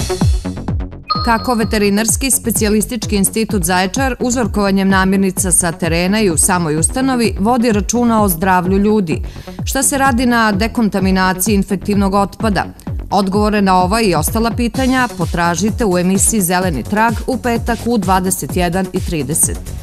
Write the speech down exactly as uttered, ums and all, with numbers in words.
Kako Veterinarski specijalistički institut Zaječar uzorkovanjem namirnica sa terena i u samoj ustanovi vodi računa o zdravlju ljudi? Šta se radi na dekontaminaciji infektivnog otpada? Odgovore na ova i ostala pitanja potražite u emisiji Zeleni trag u petak u dvadeset jedan i trideset.